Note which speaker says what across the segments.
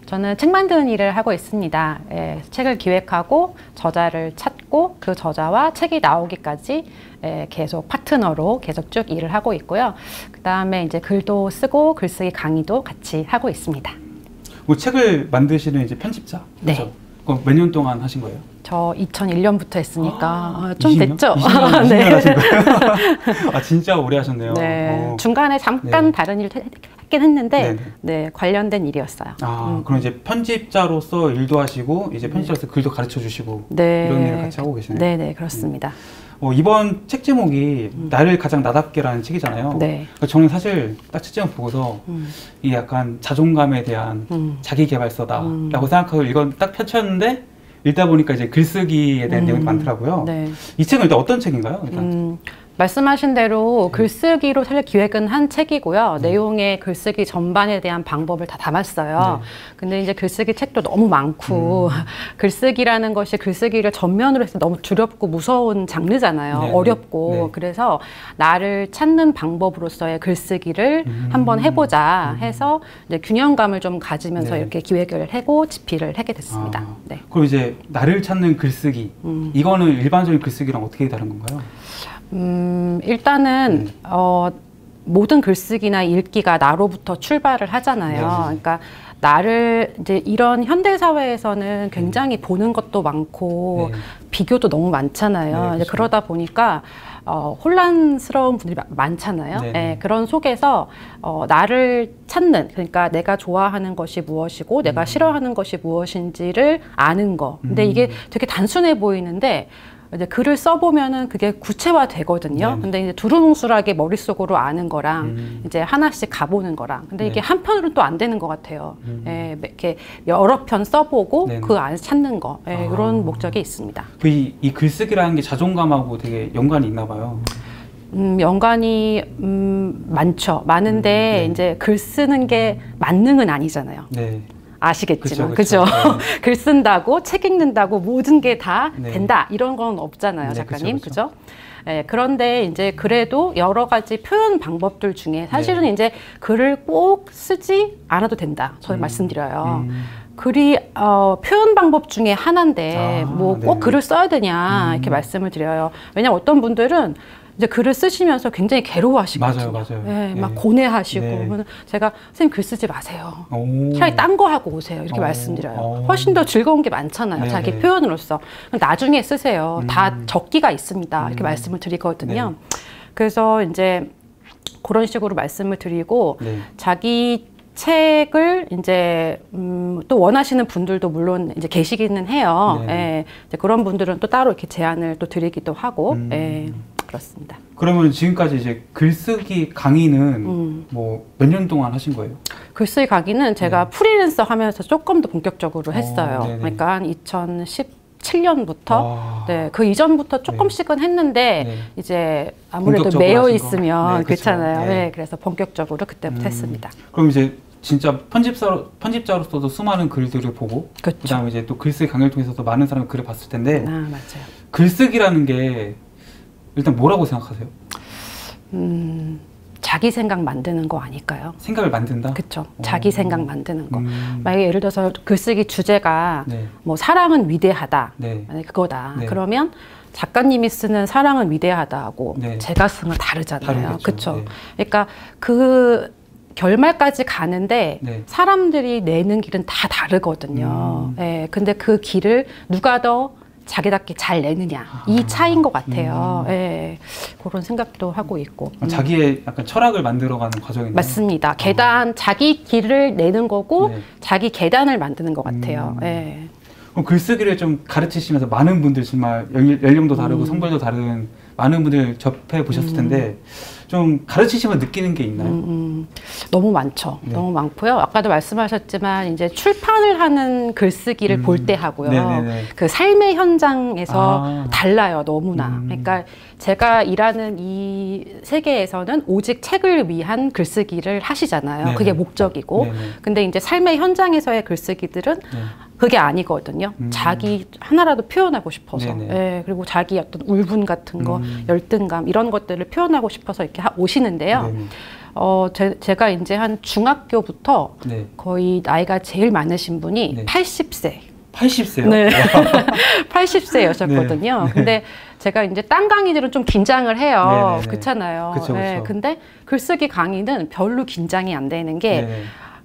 Speaker 1: 저는 책 만드는 일을 하고 있습니다. 예, 책을 기획하고 저자를 찾고 그 저자와 책이 나오기까지 계속 파트너로 계속 쭉 일을 하고 있고요. 그 다음에 이제 글도 쓰고 글쓰기 강의도 같이 하고 있습니다.
Speaker 2: 뭐 책을 만드시는 이제 편집자?
Speaker 1: 네.
Speaker 2: 그렇죠? 몇 년 동안 하신 거예요?
Speaker 1: 저 2001년부터 했으니까 좀
Speaker 2: 20년?
Speaker 1: 됐죠.
Speaker 2: 20년
Speaker 1: 네.
Speaker 2: 하신 거예요? 아, 진짜 오래 하셨네요.
Speaker 1: 네. 중간에 잠깐
Speaker 2: 네.
Speaker 1: 다른 일 했긴 했는데
Speaker 2: 네네.
Speaker 1: 네, 관련된 일이었어요.
Speaker 2: 그럼 이제 편집자로서 일도 하시고 이제 편집자로서 글도 가르쳐 주시고
Speaker 1: 네.
Speaker 2: 이런 일을 같이 하고 계시네요.
Speaker 1: 네네, 그렇습니다.
Speaker 2: 이번 책 제목이 나를 가장 나답게라는 책이잖아요.
Speaker 1: 네.
Speaker 2: 저는 사실 딱 책 제목 보고서 이 약간 자존감에 대한 자기계발서다라고 생각하고 이건 딱 펼쳤는데 읽다 보니까 이제 글쓰기에 대한 내용이 많더라고요.
Speaker 1: 네.
Speaker 2: 이 책은 일단 어떤 책인가요? 일단?
Speaker 1: 말씀하신 대로 글쓰기로 사실 기획은 한 책이고요. 내용에 글쓰기 전반에 대한 방법을 다 담았어요. 근데 이제 글쓰기 책도 너무 많고 글쓰기라는 것이 글쓰기를 전면으로 해서 너무 두렵고 무서운 장르잖아요. 어렵고 그래서 나를 찾는 방법으로서의 글쓰기를 한번 해보자 해서 이제 균형감을 좀 가지면서 이렇게 기획을 하고 집필을 하게 됐습니다. 네.
Speaker 2: 그럼 이제 나를 찾는 글쓰기 이거는 일반적인 글쓰기랑 어떻게 다른 건가요?
Speaker 1: 일단은 모든 글쓰기나 읽기가 나로부터 출발을 하잖아요. 그러니까 나를 이제 이런 현대 사회에서는 굉장히 보는 것도 많고 비교도 너무 많잖아요. 이제 그러다 보니까 혼란스러운 분들이 많잖아요. 그런 속에서 나를 찾는, 그러니까 내가 좋아하는 것이 무엇이고 내가 싫어하는 것이 무엇인지를 아는 거. 근데 이게 되게 단순해 보이는데 이제 글을 써보면은 그게 구체화 되거든요. 근데 이제 두루뭉술하게 머릿속으로 아는 거랑 이제 하나씩 가보는 거랑. 근데 이게 한편으로는 또 안 되는 것 같아요. 이렇게 여러 편 써보고 그 안에 찾는 거. 그런 목적이 있습니다.
Speaker 2: 이 글쓰기라는 게 자존감하고 되게 연관이 있나 봐요.
Speaker 1: 연관이 많죠. 많은데 이제 글 쓰는 게 만능은 아니잖아요. 아시겠지만, 그죠? 글 쓴다고, 책 읽는다고 모든 게 다 된다 이런 건 없잖아요, 작가님, 그죠? 그런데 이제 그래도 여러 가지 표현 방법들 중에 사실은 이제 글을 꼭 쓰지 않아도 된다, 저는 말씀드려요. 글이 표현 방법 중에 하나인데 뭐 꼭 글을 써야 되냐 이렇게 말씀을 드려요. 왜냐면 어떤 분들은 이제 글을 쓰시면서 굉장히 괴로워하시거든요.
Speaker 2: 맞아요.
Speaker 1: 막 고뇌하시고 제가 선생님 글 쓰지 마세요. 차라리 딴 거 하고 오세요. 이렇게 말씀드려요. 훨씬 더 즐거운 게 많잖아요. 자기 표현으로서. 나중에 쓰세요. 다 적기가 있습니다. 이렇게 말씀을 드리거든요. 그래서 이제 그런 식으로 말씀을 드리고 자기 책을 이제 또 원하시는 분들도 물론 이제 계시기는 해요. 이제 그런 분들은 또 따로 이렇게 제안을 또 드리기도 하고. 그렇습니다.
Speaker 2: 그러면 지금까지 이제 글쓰기 강의는 뭐 몇 년 동안 하신 거예요?
Speaker 1: 글쓰기 강의는 제가 프리랜서 하면서 조금 더 본격적으로 했어요. 그러니까 2017년부터 그 이전부터 조금씩은 했는데 이제 아무래도 매여 있으면 그렇잖아요. 그래서 본격적으로 그때부터 했습니다.
Speaker 2: 그럼 이제 진짜 편집자로서도 수많은 글들을 보고 그다음에 이제 또 글쓰기 강의를 통해서도 많은 사람이 글을 봤을 텐데
Speaker 1: 맞아요.
Speaker 2: 글쓰기라는 게 일단 뭐라고 생각하세요?
Speaker 1: 자기 생각 만드는 거 아닐까요?
Speaker 2: 생각을 만든다?
Speaker 1: 그렇죠. 자기 생각 만드는 거. 만약에 예를 들어서 글쓰기 주제가 뭐 사랑은 위대하다. 만약에 그거다. 그러면 작가님이 쓰는 사랑은 위대하다하고 제가 쓰는 건 다르잖아요. 그렇죠. 그러니까 그 결말까지 가는데 사람들이 내는 길은 다 다르거든요. 근데 그 길을 누가 더 자기답게 잘 내느냐 이 차이인 것 같아요. 그런 생각도 하고 있고.
Speaker 2: 자기의 약간 철학을 만들어가는 과정이네요.
Speaker 1: 맞습니다. 계단 자기 길을 내는 거고 자기 계단을 만드는 것 같아요.
Speaker 2: 그럼 글쓰기를 좀 가르치시면서 많은 분들 정말 연령도 다르고 성별도 다른 많은 분들 접해 보셨을 텐데 좀 가르치시면 느끼는 게 있나요?
Speaker 1: 너무 많죠. 너무 많고요. 아까도 말씀하셨지만 이제 출판을 하는 글쓰기를 볼 때 하고요. 그 삶의 현장에서 달라요. 너무나. 그러니까 제가 일하는 이 세계에서는 오직 책을 위한 글쓰기를 하시잖아요. 그게 목적이고. 근데 이제 삶의 현장에서의 글쓰기들은 그게 아니거든요. 자기 하나라도 표현하고 싶어서. 그리고 자기 어떤 울분 같은 거, 열등감 이런 것들을 표현하고 싶어서 이렇게 오시는데요. 제가 이제 한 중학교부터
Speaker 2: 네.
Speaker 1: 거의 나이가 제일 많으신 분이
Speaker 2: 네.
Speaker 1: 80세.
Speaker 2: 80세요?
Speaker 1: 네. 80세였었거든요.
Speaker 2: 네.
Speaker 1: 근데 제가 이제 딴 강의들은 좀 긴장을 해요.
Speaker 2: 네네네.
Speaker 1: 그렇잖아요.
Speaker 2: 그쵸,
Speaker 1: 네.
Speaker 2: 그쵸.
Speaker 1: 근데 글쓰기 강의는 별로 긴장이 안 되는 게
Speaker 2: 네.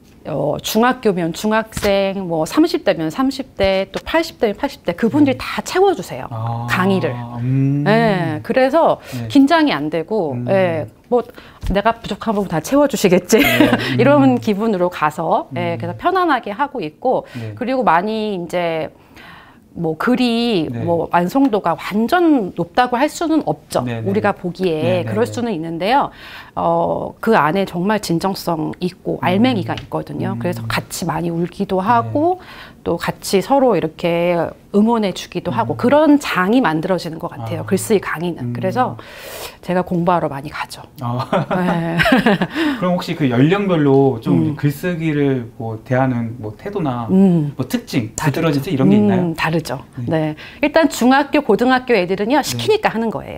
Speaker 1: 중학교면 중학생, 뭐 30대면 30대, 또 80대면 80대 그분들이 다 채워주세요. 강의를. 네, 그래서
Speaker 2: 네.
Speaker 1: 긴장이 안 되고, 네, 뭐 내가 부족한 부분 다 채워주시겠지 이런 기분으로 가서, 네, 그래서 편안하게 하고 있고,
Speaker 2: 네.
Speaker 1: 그리고 많이 이제 뭐 글이
Speaker 2: 네.
Speaker 1: 뭐 완성도가 완전 높다고 할 수는 없죠.
Speaker 2: 네네.
Speaker 1: 우리가 보기에
Speaker 2: 네네네.
Speaker 1: 그럴 수는 있는데요. 그 안에 정말 진정성 있고 알맹이가 있거든요. 그래서 같이 많이 울기도 하고 또 같이 서로 이렇게 응원해 주기도 하고 그런 장이 만들어지는 것 같아요. 글쓰기 강의는. 그래서 제가 공부하러 많이 가죠. 네.
Speaker 2: 그럼 혹시 그 연령별로 좀 글쓰기를 뭐 대하는 뭐 태도나 뭐 특징, 두드러진 특징 이런 게 있나요?
Speaker 1: 다르죠. 네. 일단 중학교, 고등학교 애들은요 시키니까 하는 거예요.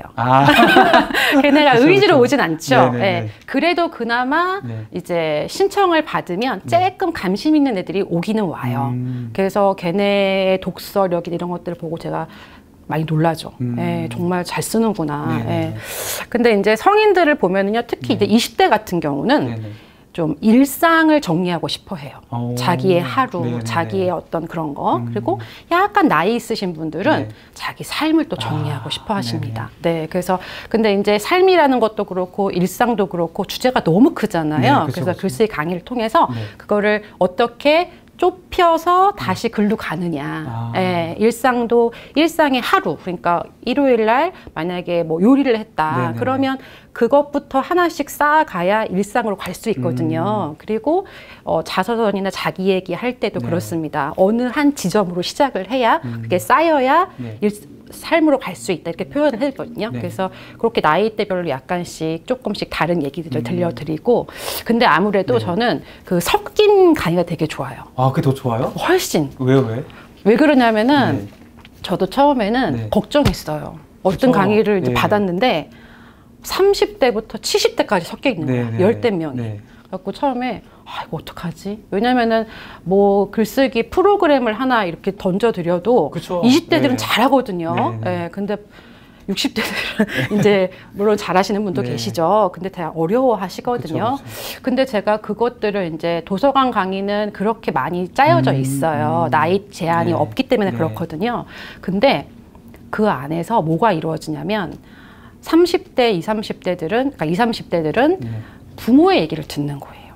Speaker 1: 걔네가
Speaker 2: 그쵸,
Speaker 1: 의지로
Speaker 2: 그쵸.
Speaker 1: 오진 않죠.
Speaker 2: 네네네.
Speaker 1: 네. 그래도 그나마
Speaker 2: 네.
Speaker 1: 이제 신청을 받으면 조금 감심 있는 애들이 오기는 와요. 그래서 걔네의 독서력 이런 것들을 보고 제가 많이 놀라죠. 예, 정말 잘 쓰는구나. 예. 근데 이제 성인들을 보면은요, 특히 이제 20대 같은 경우는
Speaker 2: 네네.
Speaker 1: 좀 일상을 정리하고 싶어 해요.
Speaker 2: 오.
Speaker 1: 자기의 하루,
Speaker 2: 네네네.
Speaker 1: 자기의 어떤 그런 거. 그리고 약간 나이 있으신 분들은
Speaker 2: 네.
Speaker 1: 자기 삶을 또 정리하고 싶어 하십니다. 네. 그래서 근데 이제 삶이라는 것도 그렇고 일상도 그렇고 주제가 너무 크잖아요.
Speaker 2: 네, 그쵸,
Speaker 1: 그래서
Speaker 2: 그쵸.
Speaker 1: 글쓰기 강의를 통해서
Speaker 2: 네.
Speaker 1: 그거를 어떻게 좁혀서 다시 글로 가느냐. 예, 일상의 하루. 그러니까 일요일 날 만약에 뭐 요리를 했다.
Speaker 2: 네네네.
Speaker 1: 그러면 그것부터 하나씩 쌓아가야 일상으로 갈 수 있거든요. 그리고 자서전이나 자기 얘기 할 때도
Speaker 2: 네.
Speaker 1: 그렇습니다. 어느 한 지점으로 시작을 해야 그게 쌓여야
Speaker 2: 네.
Speaker 1: 삶으로 갈 수 있다 이렇게 표현을 했거든요.
Speaker 2: 네.
Speaker 1: 그래서 그렇게 나이대별로 약간씩 조금씩 다른 얘기들을 들려드리고 근데 아무래도
Speaker 2: 네.
Speaker 1: 저는 그 섞인 강의가 되게 좋아요.
Speaker 2: 아, 그게 더 좋아요?
Speaker 1: 훨씬.
Speaker 2: 왜요?
Speaker 1: 왜 그러냐면은
Speaker 2: 네.
Speaker 1: 저도 처음에는
Speaker 2: 네.
Speaker 1: 걱정했어요. 어떤
Speaker 2: 그쵸.
Speaker 1: 강의를 이제
Speaker 2: 네.
Speaker 1: 받았는데 30대부터 70대까지 섞여 있는
Speaker 2: 네,
Speaker 1: 거예요.
Speaker 2: 네,
Speaker 1: 열댓 명이.
Speaker 2: 네.
Speaker 1: 그래갖고 처음에 이거 어떡하지? 왜냐면은 뭐 글쓰기 프로그램을 하나 이렇게 던져드려도
Speaker 2: 그쵸.
Speaker 1: 20대들은
Speaker 2: 네.
Speaker 1: 잘하거든요.
Speaker 2: 네, 네.
Speaker 1: 네, 근데 60대들은 이제 물론 잘하시는 분도
Speaker 2: 네.
Speaker 1: 계시죠. 근데 다 어려워하시거든요.
Speaker 2: 그쵸.
Speaker 1: 근데 제가 그것들을 이제 도서관 강의는 그렇게 많이 짜여져 있어요. 나이 제한이
Speaker 2: 네.
Speaker 1: 없기 때문에
Speaker 2: 네.
Speaker 1: 그렇거든요. 근데 그 안에서 뭐가 이루어지냐면 30대, 20, 30대들은 그러니까 20, 30대들은
Speaker 2: 네.
Speaker 1: 부모의 얘기를 듣는 거예요.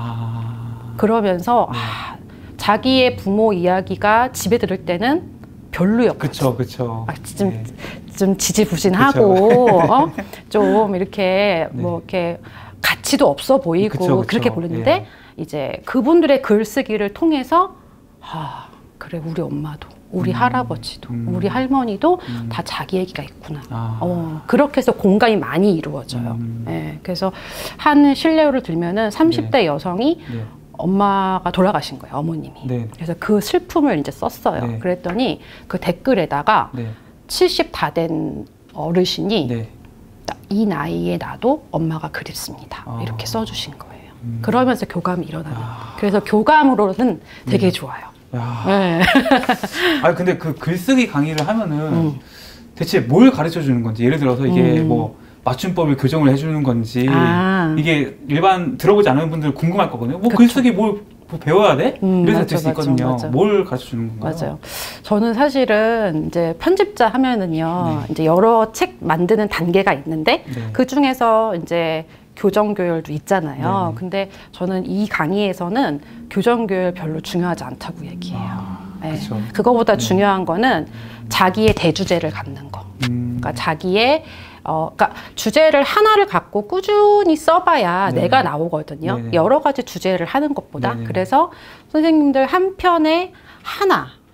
Speaker 1: 그러면서 자기의 부모 이야기가 집에 들을 때는 별로였거든요.
Speaker 2: 그쵸.
Speaker 1: 좀 지지부진하고 좀 이렇게
Speaker 2: 네.
Speaker 1: 뭐 이렇게 가치도 없어 보이고
Speaker 2: 그쵸.
Speaker 1: 그렇게 보였는데
Speaker 2: 예.
Speaker 1: 이제 그분들의 글쓰기를 통해서 그래 우리 엄마도 우리 할아버지도 우리 할머니도 다 자기 얘기가 있구나. 그렇게 해서 공감이 많이 이루어져요. 예, 그래서 한 실례를 들면은 30대
Speaker 2: 네.
Speaker 1: 여성이
Speaker 2: 네.
Speaker 1: 엄마가 돌아가신 거예요, 어머님이.
Speaker 2: 네.
Speaker 1: 그래서 그 슬픔을 이제 썼어요.
Speaker 2: 네.
Speaker 1: 그랬더니 그 댓글에다가
Speaker 2: 네.
Speaker 1: 70 다 된 어르신이
Speaker 2: 네.
Speaker 1: 이 나이에 나도 엄마가 그립습니다. 이렇게 써주신 거예요. 그러면서 교감이 일어나는 거예요. 그래서 교감으로는 되게 좋아요. 네.
Speaker 2: 근데 그 글쓰기 강의를 하면은 대체 뭘 가르쳐 주는 건지 예를 들어서 이게 뭐 맞춤법을 교정을 해주는 건지 이게 일반 들어보지 않은 분들 궁금할 거거든요. 뭐 글쓰기 뭐 배워야 돼? 이래서 될 수 있거든요.
Speaker 1: 맞아.
Speaker 2: 뭘 가르쳐 주는 건가요?
Speaker 1: 맞아요. 저는 사실은 이제 편집자 하면은요, 이제 여러 책 만드는 단계가 있는데 그 중에서 이제 교정교열도 있잖아요. 근데 저는 이 강의에서는 교정교열 별로 중요하지 않다고 얘기해요. 네. 그거보다 중요한 거는 자기의 대주제를 갖는 거. 그러니까 자기의 그러니까 주제를 하나를 갖고 꾸준히 써봐야 내가 나오거든요. 여러 가지 주제를 하는 것보다. 그래서 선생님들 한 편에 하나,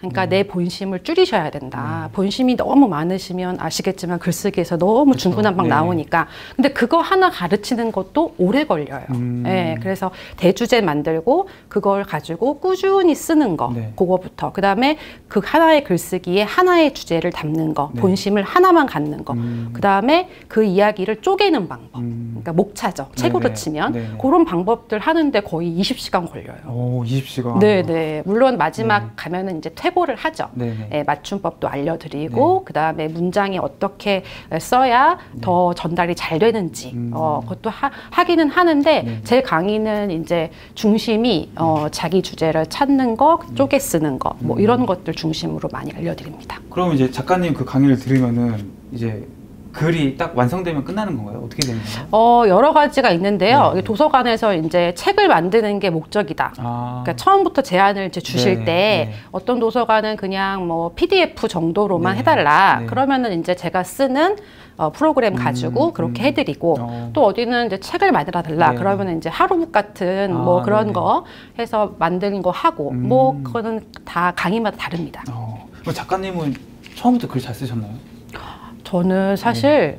Speaker 1: 그러니까 내 본심을 줄이셔야 된다. 본심이 너무 많으시면 아시겠지만 글쓰기에서 너무
Speaker 2: 그쵸.
Speaker 1: 중구난방
Speaker 2: 네.
Speaker 1: 나오니까. 근데 그거 하나 가르치는 것도 오래 걸려요. 네, 그래서 대주제 만들고 그걸 가지고 꾸준히 쓰는 거,
Speaker 2: 네.
Speaker 1: 그거부터. 그 다음에 그 하나의 글쓰기에 하나의 주제를 담는 거,
Speaker 2: 네.
Speaker 1: 본심을 하나만 갖는 거. 그 다음에 그 이야기를 쪼개는 방법. 그러니까 목차죠. 책으로
Speaker 2: 네네.
Speaker 1: 치면.
Speaker 2: 네네.
Speaker 1: 그런 방법들 하는데 거의 20시간 걸려요.
Speaker 2: 오, 20시간.
Speaker 1: 네네. 물론 마지막 가면은 이제 퇴고를 하죠.
Speaker 2: 네네.
Speaker 1: 예, 맞춤법도 알려드리고, 그 다음에 문장이 어떻게 써야 더 전달이 잘 되는지, 그것도 하기는 하는데, 제 강의는 이제 중심이 자기 주제를 찾는 거, 쪼개 쓰는 거, 뭐 이런 것들 중심으로 많이 알려드립니다.
Speaker 2: 그럼 이제 작가님 그 강의를 들으면은 이제 글이 딱 완성되면 끝나는 건가요? 어떻게 되는 건가요?
Speaker 1: 여러 가지가 있는데요.
Speaker 2: 네.
Speaker 1: 도서관에서 이제 책을 만드는 게 목적이다. 그러니까 처음부터 제안을 이제 주실
Speaker 2: 네,
Speaker 1: 때
Speaker 2: 네.
Speaker 1: 어떤 도서관은 그냥 뭐 PDF 정도로만
Speaker 2: 네,
Speaker 1: 해달라.
Speaker 2: 네.
Speaker 1: 그러면은 이제 제가 쓰는 프로그램 가지고 그렇게 해드리고 또 어디는 이제 책을 만들어 달라.
Speaker 2: 네.
Speaker 1: 그러면 이제 하루북 같은 뭐 그런
Speaker 2: 네네.
Speaker 1: 거 해서 만드는 거 하고 뭐 그거는 다 강의마다 다릅니다.
Speaker 2: 그럼 작가님은 처음부터 글 잘 쓰셨나요?
Speaker 1: 저는 사실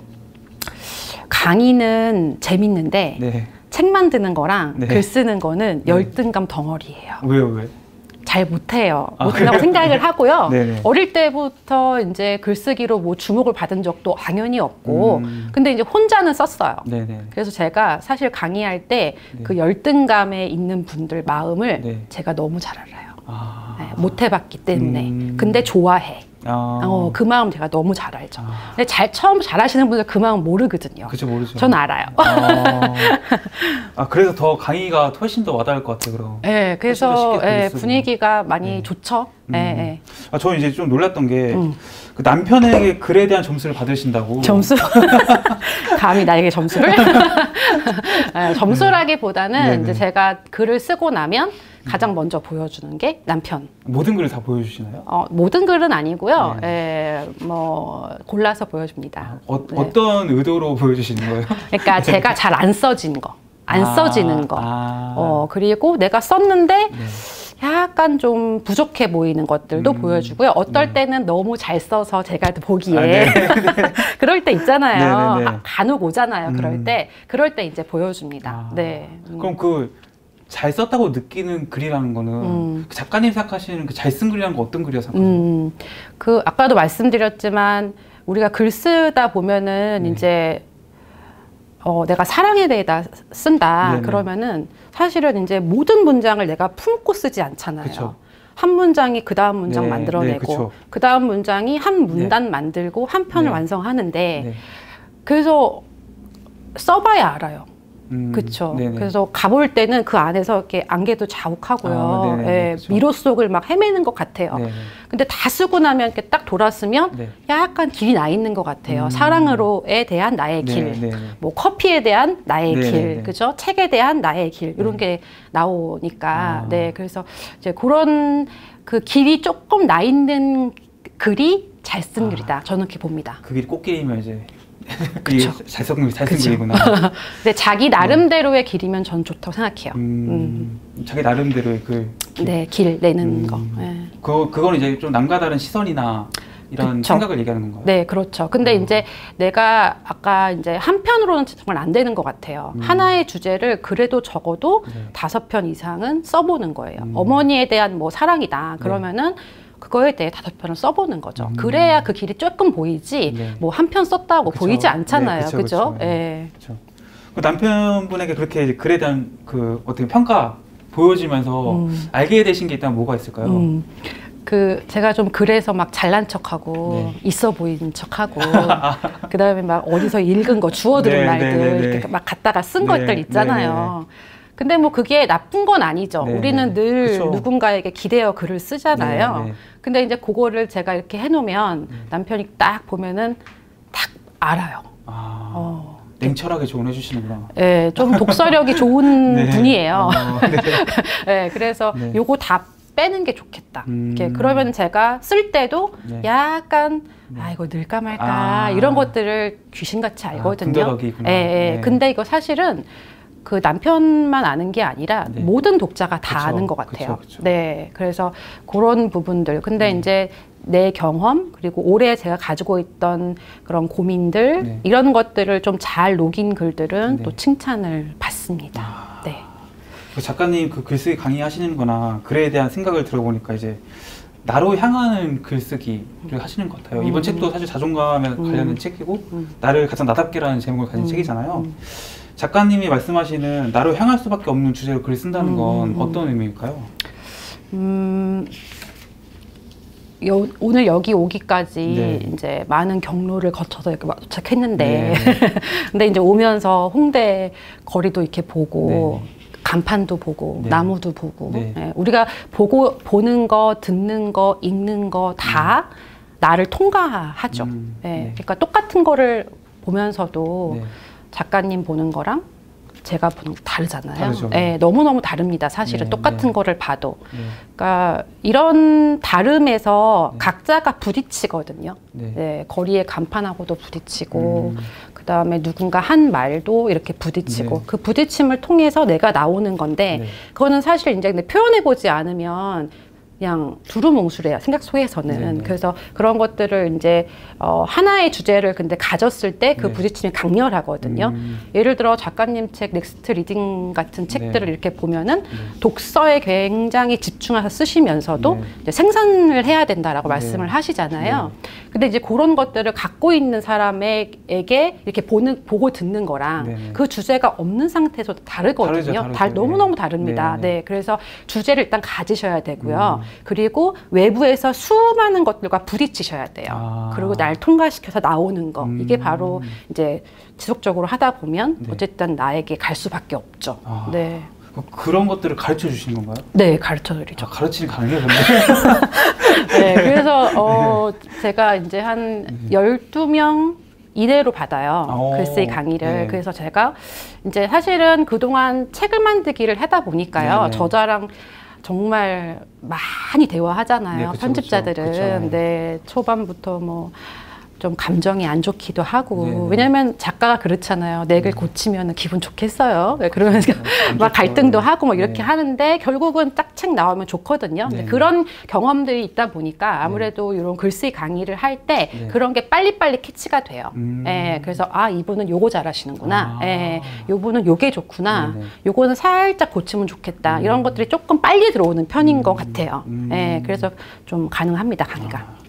Speaker 1: 강의는 재밌는데
Speaker 2: 네.
Speaker 1: 책 만드는 거랑
Speaker 2: 네.
Speaker 1: 글 쓰는 거는
Speaker 2: 네.
Speaker 1: 열등감 덩어리예요.
Speaker 2: 왜요, 왜?
Speaker 1: 잘 못해요.
Speaker 2: 아,
Speaker 1: 못한다고 생각을 하고요.
Speaker 2: 네네.
Speaker 1: 어릴 때부터 이제 글쓰기로 뭐 주목을 받은 적도 당연히 없고, 근데 이제 혼자는 썼어요.
Speaker 2: 네네.
Speaker 1: 그래서 제가 사실 강의할 때 그 열등감에 있는 분들 마음을
Speaker 2: 네.
Speaker 1: 제가 너무 잘 알아요.
Speaker 2: 아.
Speaker 1: 네, 못 해봤기 때문에. 근데 좋아해. 그 마음 제가 너무 잘 알죠. 근데 처음 잘하시는 분들 그 마음 모르거든요.
Speaker 2: 그쵸, 모르죠.
Speaker 1: 전 알아요.
Speaker 2: 그래서 더 강의가 훨씬 더 와닿을 것 같아요, 그럼.
Speaker 1: 네, 그래서
Speaker 2: 훨씬 더 쉽게 글을 쓰고.
Speaker 1: 분위기가 많이 좋죠. 네.
Speaker 2: 저는 이제 좀 놀랐던 게, 그 남편에게 글에 대한 점수를 받으신다고.
Speaker 1: 점수? 감히 나에게 점수를? 점수라기보다는
Speaker 2: 네네.
Speaker 1: 이제 제가 글을 쓰고 나면 가장 먼저 보여주는 게 남편.
Speaker 2: 모든 글을 다 보여주시나요?
Speaker 1: 모든 글은 아니고요. 뭐 골라서 보여줍니다. 네.
Speaker 2: 어떤 의도로 보여주시는 거예요?
Speaker 1: 그러니까 제가 잘 안 써진 거, 안 써지는 거. 그리고 내가 썼는데 약간 좀 부족해 보이는 것들도 보여주고요. 어떨 때는 너무 잘 써서 제가 보기에 그럴 때 있잖아요.
Speaker 2: 네네네.
Speaker 1: 간혹 오잖아요. 그럴 때 이제 보여줍니다. 네.
Speaker 2: 그럼 잘 썼다고 느끼는 글이라는 거는 그 작가님 생각하시는 그 잘 쓴 글이라는 거 어떤 글이라고 생각하세요?
Speaker 1: 아까도 말씀드렸지만 우리가 글 쓰다 보면은 이제 내가 사랑에 대해다 쓴다.
Speaker 2: 네네.
Speaker 1: 그러면은 사실은 이제 모든 문장을 내가 품고 쓰지 않잖아요.
Speaker 2: 그쵸.
Speaker 1: 한 문장이 그 다음 문장
Speaker 2: 네,
Speaker 1: 만들어내고
Speaker 2: 네, 그쵸.
Speaker 1: 그 다음 문장이 한 문단 만들고 한 편을 완성하는데
Speaker 2: 네.
Speaker 1: 그래서 써봐야 알아요. 그렇죠.
Speaker 2: 네네.
Speaker 1: 그래서 가볼 때는 그 안에서 이렇게 안개도 자욱하고요.
Speaker 2: 네네, 그쵸.
Speaker 1: 미로 속을 막 헤매는 것 같아요.
Speaker 2: 네네.
Speaker 1: 근데 다 쓰고 나면 이렇게 딱 돌았으면 약간 길이 나 있는 것 같아요. 사랑으로에 대한 나의 길,
Speaker 2: 네네.
Speaker 1: 뭐 커피에 대한 나의
Speaker 2: 네네.
Speaker 1: 길, 그죠? 책에 대한 나의 길 이런 게 나오니까 그래서 이제 그런 그 길이 조금 나 있는 글이 잘 쓴 글이다. 저는 그렇게 봅니다.
Speaker 2: 그 길이 꽃길이면 이제
Speaker 1: 그쵸.
Speaker 2: 잘 쓴 글이구나.
Speaker 1: 근데 자기 나름대로의 길이면 전 좋다고 생각해요.
Speaker 2: 자기 나름대로의
Speaker 1: 네, 길 내는 거. 네.
Speaker 2: 그거는 이제 좀 남과 다른 시선이나 이런
Speaker 1: 그쵸.
Speaker 2: 생각을 얘기하는 건가요?
Speaker 1: 네, 그렇죠. 근데 이제 내가 아까 이제 한편으로는 정말 안 되는 것 같아요. 하나의 주제를 그래도 적어도 5편 이상은 써보는 거예요. 어머니에 대한 뭐 사랑이다. 그러면은 그거에 대해 5편을 써보는 거죠. 그래야 그 길이 조금 보이지, 뭐 한 편 썼다고
Speaker 2: 그쵸.
Speaker 1: 보이지 않잖아요.
Speaker 2: 네, 그쵸,
Speaker 1: 그죠?
Speaker 2: 그쵸.
Speaker 1: 예.
Speaker 2: 그렇죠. 그 남편분에게 그렇게 이제 글에 대한 그 어떻게 평가 보여주면서 알게 되신 게 있다면 뭐가 있을까요?
Speaker 1: 제가 좀 그래서 막 잘난 척하고 있어 보이는 척하고 그다음에 막 어디서 읽은 거 주워 들은 말들 이렇게 막 갖다가 쓴 것들 있잖아요. 근데 뭐 그게 나쁜 건 아니죠. 우리는 늘
Speaker 2: 그쵸.
Speaker 1: 누군가에게 기대어 글을 쓰잖아요. 근데 이제 그거를 제가 이렇게 해놓으면 남편이 딱 보면은 딱 알아요.
Speaker 2: 냉철하게 조언해 주시는구나.
Speaker 1: 네, 좀 독서력이 좋은 분이에요. 네, 그래서 요거 다 빼는 게 좋겠다. 이렇게 그러면 제가 쓸 때도 약간 이거 늘까 말까 이런 것들을 귀신같이 알거든요.
Speaker 2: 군더더기구나.
Speaker 1: 근데 이거 사실은 그 남편만 아는 게 아니라
Speaker 2: 네.
Speaker 1: 모든 독자가 다
Speaker 2: 그쵸,
Speaker 1: 아는 것 같아요.
Speaker 2: 그쵸.
Speaker 1: 네, 그래서 그런 부분들. 근데 이제 내 경험 그리고 올해 제가 가지고 있던 그런 고민들
Speaker 2: 네.
Speaker 1: 이런 것들을 좀 잘 녹인 글들은
Speaker 2: 네.
Speaker 1: 또 칭찬을 받습니다. 네.
Speaker 2: 그 작가님 그 글쓰기 강의하시는 거나 글에 대한 생각을 들어보니까 이제 나로 향하는 글쓰기를 하시는 것 같아요. 이번 책도 사실 자존감에 관련된 책이고 나를 가장 나답게라는 제목을 가진 책이잖아요. 작가님이 말씀하시는 나로 향할 수밖에 없는 주제로 글을 쓴다는 건 어떤 의미일까요?
Speaker 1: 오늘 여기 오기까지
Speaker 2: 네.
Speaker 1: 이제 많은 경로를 거쳐서 이렇게 도착했는데
Speaker 2: 네.
Speaker 1: 근데 이제 오면서 홍대 거리도 이렇게 보고
Speaker 2: 네.
Speaker 1: 간판도 보고
Speaker 2: 네.
Speaker 1: 나무도 보고
Speaker 2: 네.
Speaker 1: 예, 우리가 보는 거 듣는 거 읽는 거 다 나를 통과하죠. 예,
Speaker 2: 네.
Speaker 1: 그러니까 똑같은 거를 보면서도
Speaker 2: 네.
Speaker 1: 작가님 보는 거랑 제가 보는 거 다르잖아요.
Speaker 2: 다르죠.
Speaker 1: 예, 너무너무 다릅니다. 사실은
Speaker 2: 네,
Speaker 1: 똑같은
Speaker 2: 네.
Speaker 1: 거를 봐도.
Speaker 2: 네.
Speaker 1: 그러니까 이런 다름에서
Speaker 2: 네.
Speaker 1: 각자가 부딪히거든요.
Speaker 2: 네.
Speaker 1: 네, 거리의 간판하고도 부딪히고 그다음에 누군가 한 말도 이렇게 부딪히고
Speaker 2: 네.
Speaker 1: 그 부딪힘을 통해서 내가 나오는 건데
Speaker 2: 네.
Speaker 1: 그거는 사실 이제 근데 표현해보지 않으면 그냥 두루뭉술해요. 생각 속에서는.
Speaker 2: 네, 네.
Speaker 1: 그래서 그런 것들을 이제 하나의 주제를 근데 가졌을 때 그
Speaker 2: 네.
Speaker 1: 부딪힘이 강렬하거든요. 예를 들어 작가님 책 넥스트 리딩 같은 책들을
Speaker 2: 네.
Speaker 1: 이렇게 보면은 독서에 굉장히 집중해서 쓰시면서도
Speaker 2: 네.
Speaker 1: 이제 생산을 해야 된다라고
Speaker 2: 네.
Speaker 1: 말씀을 하시잖아요. 근데 이제 그런 것들을 갖고 있는 사람에게 이렇게 보고 듣는 거랑
Speaker 2: 네, 네.
Speaker 1: 그 주제가 없는 상태에서 다르거든요.
Speaker 2: 다르죠.
Speaker 1: 너무너무 다릅니다.
Speaker 2: 네, 네.
Speaker 1: 네, 그래서 주제를 일단 가지셔야 되고요. 그리고 외부에서 수많은 것들과 부딪히셔야 돼요.
Speaker 2: 아.
Speaker 1: 그리고 날 통과시켜서 나오는 거. 이게 바로 이제 지속적으로 하다 보면
Speaker 2: 네.
Speaker 1: 어쨌든 나에게 갈 수밖에 없죠.
Speaker 2: 아.
Speaker 1: 네.
Speaker 2: 그런 것들을 가르쳐 주시는 건가요?
Speaker 1: 네, 가르쳐 드리죠.
Speaker 2: 가르치는 가능해요, 근데?
Speaker 1: 네, 그래서 제가 이제 한 12명 이내로 받아요.
Speaker 2: 오,
Speaker 1: 글쓰기 강의를.
Speaker 2: 네.
Speaker 1: 그래서 제가 이제 사실은 그동안 책을 만들기를 하다 보니까요.
Speaker 2: 네네.
Speaker 1: 저자랑 정말 많이 대화하잖아요.
Speaker 2: 네, 그쵸,
Speaker 1: 편집자들은.
Speaker 2: 그쵸.
Speaker 1: 네, 초반부터 뭐 좀 감정이 안 좋기도 하고.
Speaker 2: 네네.
Speaker 1: 왜냐면 작가가 그렇잖아요. 내 글 고치면 기분 좋겠어요. 네, 그러면서
Speaker 2: 안
Speaker 1: 막
Speaker 2: 좋죠.
Speaker 1: 갈등도 하고 막 이렇게
Speaker 2: 네.
Speaker 1: 하는데 결국은 딱 책 나오면 좋거든요. 근데
Speaker 2: 네.
Speaker 1: 그런 경험들이 있다 보니까 아무래도 이런 글쓰기 강의를 할 때
Speaker 2: 네.
Speaker 1: 그런 게 빨리빨리 캐치가 돼요. 예, 그래서 아 이분은 요거 잘하시는구나.
Speaker 2: 아.
Speaker 1: 예, 요분은 요게 좋구나.
Speaker 2: 네네.
Speaker 1: 요거는 살짝 고치면 좋겠다. 이런 것들이 조금 빨리 들어오는 편인 것 같아요. 예, 그래서 좀 가능합니다 강의가.